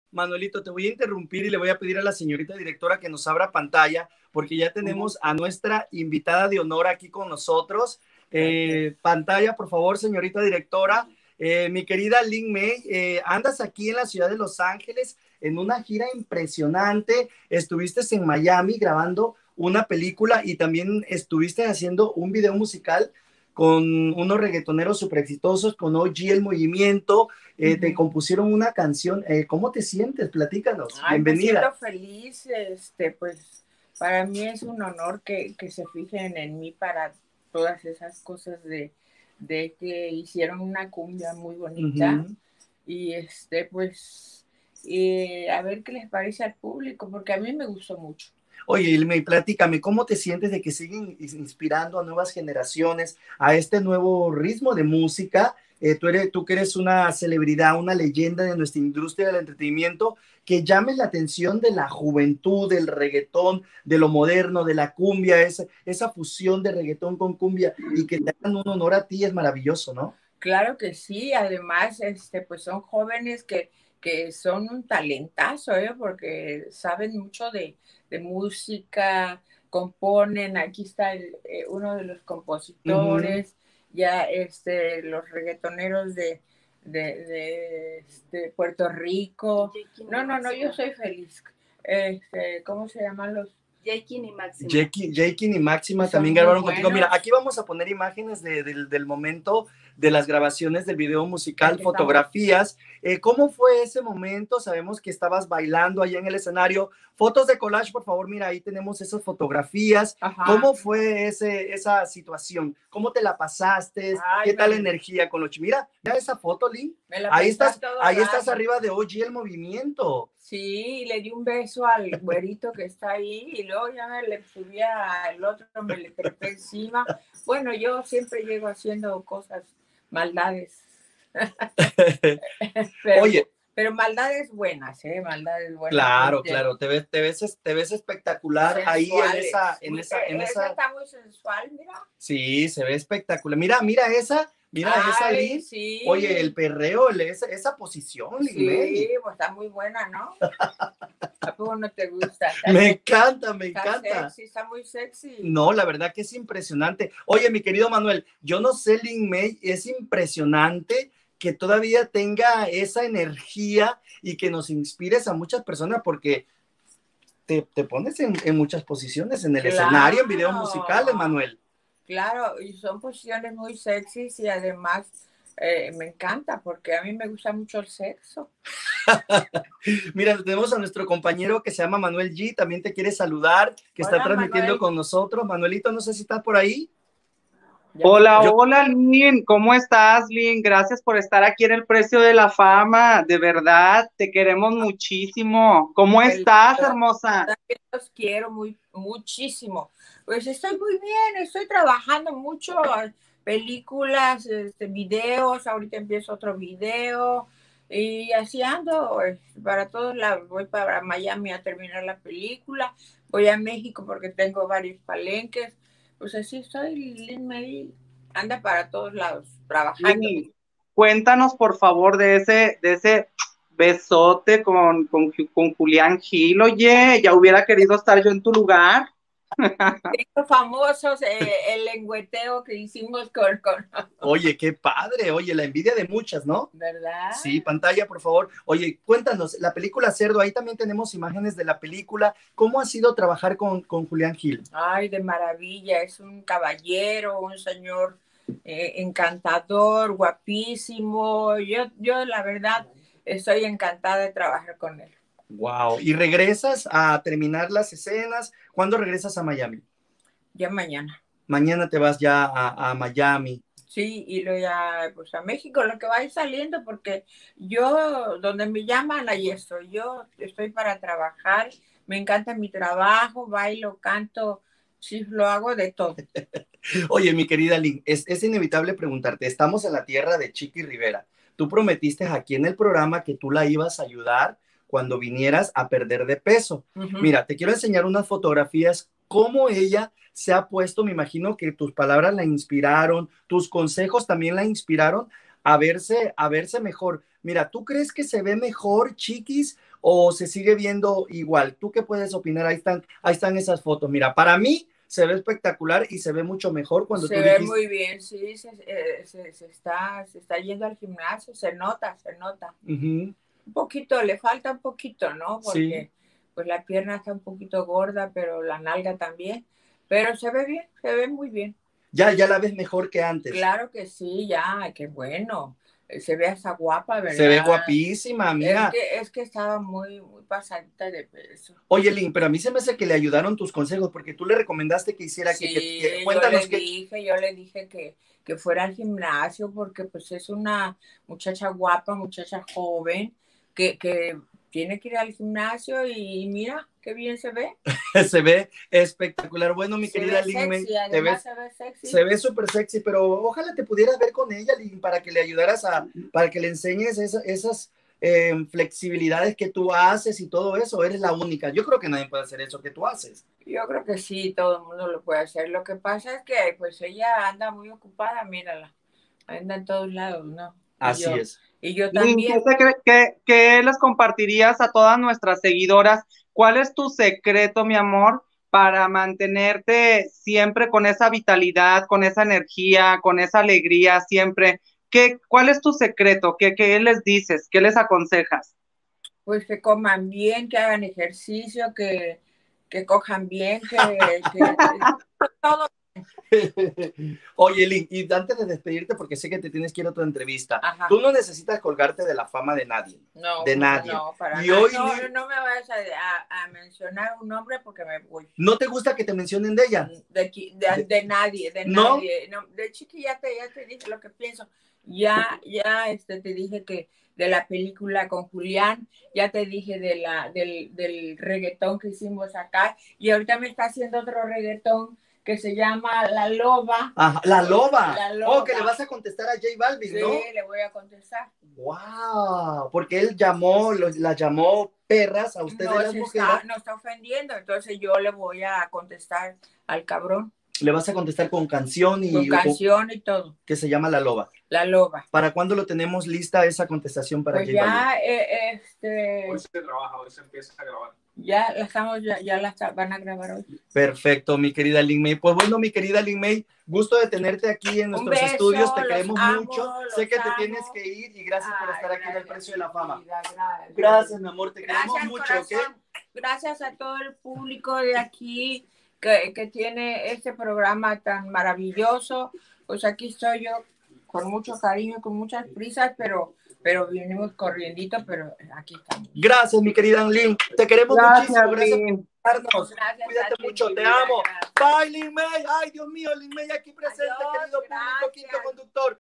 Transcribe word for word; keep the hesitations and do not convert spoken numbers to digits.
Manuelito, te voy a interrumpir y le voy a pedir a la señorita directora que nos abra pantalla, porque ya tenemos a nuestra invitada de honor aquí con nosotros. Eh, pantalla, por favor, señorita directora. Eh, mi querida Lin May, eh, andas aquí en la ciudad de Los Ángeles en una gira impresionante. Estuviste en Miami grabando una película y también estuviste haciendo un video musical con unos reggaetoneros súper exitosos, con O G El Movimiento. Eh, te compusieron una canción. Eh, ¿Cómo te sientes? Platícanos. Ay, Bienvenida. Me siento feliz, este, pues para mí es un honor que, que se fijen en mí para todas esas cosas de, de que hicieron una cumbia muy bonita. Uh-huh. Y este, pues, eh, a ver qué les parece al público, porque a mí me gustó mucho. Oye, Ilme, platícame, ¿cómo te sientes de que siguen inspirando a nuevas generaciones a este nuevo ritmo de música? Eh, tú, eres, tú que eres una celebridad, una leyenda de nuestra industria del entretenimiento, que llames la atención de la juventud, del reggaetón, de lo moderno, de la cumbia, esa, esa fusión de reggaetón con cumbia, y que te hagan un honor a ti, es maravilloso, ¿no? Claro que sí, además, este, pues son jóvenes que, que son un talentazo, ¿eh? Porque saben mucho de, de música, componen, aquí está el, eh, uno de los compositores, uh-huh. ya este, los reggaetoneros de, de, de, de Puerto Rico. No, no, no, yo soy feliz. Este, ¿cómo se llaman los? Jaykin y Máxima. Jaykin y Máxima también grabaron contigo. Mira, aquí vamos a poner imágenes de, de, del momento de las grabaciones del video musical, fotografías. Eh, ¿Cómo fue ese momento? Sabemos que estabas bailando allá en el escenario. Fotos de collage, por favor, mira, ahí tenemos esas fotografías. Ajá. ¿Cómo fue ese, esa situación? ¿Cómo te la pasaste? Ay, ¿qué tal la energía con los... Mira, mira esa foto, Lin. Ahí estás, ahí estás arriba de O G El Movimiento. Sí, le di un beso al güerito que está ahí y luego ya me le subí al otro, me le trepé encima. Bueno, yo siempre llego haciendo cosas, maldades. pero, Oye. Pero maldades buenas, ¿eh? Maldades buenas. Claro, claro, te ves, te ves, te ves espectacular ahí en esa, en esa, en esa. Esa está muy sensual, mira. Sí, se ve espectacular. Mira, mira esa. Mira Ay, esa, Lin. Sí. Oye, el perreo, esa, esa posición, Lin. Sí, pues está muy buena, ¿no? ¿A poco no te gusta? Me encanta, me está encanta. Sexy, está muy sexy. No, la verdad que es impresionante. Oye, mi querido Manuel, yo no sé, Lin May, es impresionante que todavía tenga esa energía y que nos inspires a muchas personas, porque te, te pones en, en muchas posiciones, en el claro. escenario, en videos musicales, Manuel. Claro, y son posiciones muy sexys y además eh, me encanta porque a mí me gusta mucho el sexo. Mira, tenemos a nuestro compañero que se llama Manuel G, también te quiere saludar, que hola, está transmitiendo Manuel. Con nosotros. Manuelito, no sé si estás por ahí. Hola, Yo... hola, Lin, ¿cómo estás, Lin? Gracias por estar aquí en el Precio de la Fama, de verdad, te queremos muchísimo. ¿Cómo el, estás, hermosa? Los quiero muy, muchísimo. Pues estoy muy bien, estoy trabajando mucho, películas, este, videos, ahorita empiezo otro video, y así ando, para todos lados. Voy para Miami a terminar la película, voy a México porque tengo varios palenques. Pues así estoy, Lin May anda para todos lados, trabajando. Lin, cuéntanos, por favor, de ese, de ese besote con, con, con Julián Gil. Oye, ya hubiera querido estar yo en tu lugar. Tengo famosos eh, el lengüeteo que hicimos con, con... Oye, qué padre, oye, la envidia de muchas, ¿no? ¿Verdad? Sí, pantalla, por favor. Oye, cuéntanos, la película Cerdo, ahí también tenemos imágenes de la película. ¿Cómo ha sido trabajar con, con Julián Gil? Ay, de maravilla, es un caballero, un señor eh, encantador, guapísimo. Yo, yo, la verdad, estoy encantada de trabajar con él. Wow. ¿Y regresas a terminar las escenas? ¿Cuándo regresas a Miami? Ya mañana. Mañana te vas ya a, a Miami. Sí, y luego ya pues a México, lo que va a ir saliendo, porque yo, donde me llaman, ahí estoy. Yo estoy para trabajar, me encanta mi trabajo, bailo, canto, sí, lo hago de todo. Oye, mi querida Lin, es, es inevitable preguntarte, estamos en la tierra de Chiqui Rivera. Tú prometiste aquí en el programa que tú la ibas a ayudar cuando vinieras a perder de peso. Uh-huh. Mira, te quiero enseñar unas fotografías, cómo ella se ha puesto. Me imagino que tus palabras la inspiraron, tus consejos también la inspiraron a verse, a verse mejor. Mira, ¿tú crees que se ve mejor, Chiquis, o se sigue viendo igual? ¿Tú qué puedes opinar? Ahí están, ahí están esas fotos. Mira, para mí se ve espectacular y se ve mucho mejor cuando se tú ve dijiste... muy bien, sí, se, eh, se, se, está, se está yendo al gimnasio, se nota, se nota. Uh-huh. Un poquito, le falta un poquito, ¿no? Porque sí. pues la pierna está un poquito gorda, pero la nalga también. Pero se ve bien, se ve muy bien. Ya, ya la ves mejor que antes. Claro que sí, ya, qué bueno. Se ve hasta guapa, ¿verdad? Se ve guapísima, mira. Es que, es que estaba muy, muy pasadita de peso. Oye, Lynn, pero a mí se me hace que le ayudaron tus consejos, porque tú le recomendaste que hiciera sí, que, que, que cuéntanos yo le que... dije, yo le dije que, que fuera al gimnasio, porque pues es una muchacha guapa, muchacha joven, que, que tiene que ir al gimnasio y mira, qué bien se ve. Se ve espectacular. Bueno, mi se querida ve Lynn, sexy, te ves, se ve sexy. Se ve súper sexy, pero ojalá te pudieras ver con ella, Lynn, para que le ayudaras a, para que le enseñes esa, esas eh, flexibilidades que tú haces y todo eso. Eres la única. Yo creo que nadie puede hacer eso que tú haces. Yo creo que sí, todo el mundo lo puede hacer. Lo que pasa es que pues ella anda muy ocupada, mírala. Anda en todos lados, ¿no? Y Así yo, es. Y yo también. ¿Qué, qué, ¿Qué les compartirías a todas nuestras seguidoras? ¿Cuál es tu secreto, mi amor, para mantenerte siempre con esa vitalidad, con esa energía, con esa alegría siempre? ¿Qué, ¿Cuál es tu secreto? ¿Qué, ¿Qué les dices? ¿Qué les aconsejas? Pues que coman bien, que hagan ejercicio, que, que cojan bien, que, que todo. Oye, Lynn, y antes de despedirte, porque sé que te tienes que ir a otra entrevista, Ajá. tú no necesitas colgarte de la fama de nadie. No, de nadie. No, para y nada. Hoy, no, Lynn, no me vayas a, a, a mencionar un nombre porque me voy. ¿No te gusta que te mencionen de ella? De, de, de, de nadie, de ¿No? nadie. No, de chiqui ya te, ya te dije lo que pienso. Ya, ya este, te dije que de la película con Julián, ya te dije de la, del, del reggaetón que hicimos acá, y ahorita me está haciendo otro reggaetón que se llama La Loba. Ajá, La Loba. La Loba. Oh, que le vas a contestar a J Balvin, sí, ¿no? Sí, le voy a contestar. Wow, porque él llamó, los, las llamó perras a ustedes no las se mujeres. Está, no está ofendiendo, entonces yo le voy a contestar al cabrón. Le vas a contestar con canción y... Con canción y todo. Que se llama La Loba. La Loba. ¿Para cuándo lo tenemos lista esa contestación para pues J Balvin? ya, eh, este... Hoy se trabaja, hoy se empieza a grabar. Ya la estamos, ya, ya la van a grabar hoy. Perfecto, mi querida Lin May. Pues bueno, mi querida Lin May, gusto de tenerte aquí en nuestros beso, estudios. Te queremos amo, mucho. Sé que amo. te tienes que ir y gracias Ay, por estar aquí gracias, en el Precio de la Fama. Vida, gracias. Gracias, mi amor. Te gracias, queremos mucho. corazón. ¿Okay? Gracias a todo el público de aquí que, que tiene este programa tan maravilloso. Pues aquí estoy yo con mucho cariño, con muchas prisas, pero... pero vinimos corriendito, pero aquí estamos. Gracias, mi querida Lin. Te queremos gracias, muchísimo. Gracias Lin. por estarnos. Gracias. Cuídate ti, mucho. Te vida, amo. gracias. Bye, Lin May. Ay, Dios mío, Lin May aquí presente, Adiós, querido público, gracias. quinto conductor.